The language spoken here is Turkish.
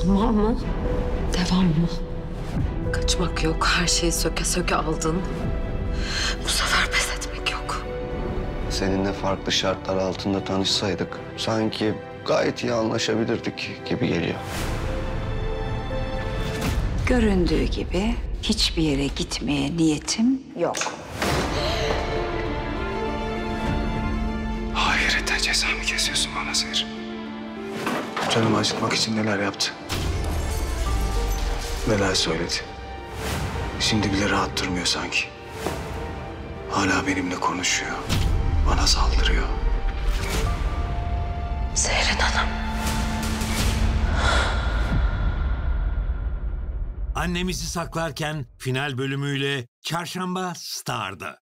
Tamam mı? Devam mı? Kaçmak yok. Her şeyi söke söke aldın. Bu sefer pes etmek yok. Seninle farklı şartlar altında tanışsaydık sanki gayet iyi anlaşabilirdik gibi geliyor. Göründüğü gibi hiçbir yere gitmeye niyetim yok. Ahirete ceza mı kesiyorsun bana Zehir? Canımı acıtmak için neler yaptı? Neler söyledi? Şimdi bile rahat durmuyor sanki. Hala benimle konuşuyor. Bana saldırıyor. Zehrin Hanım. Annemizi saklarken final bölümüyle Çarşamba Star'da.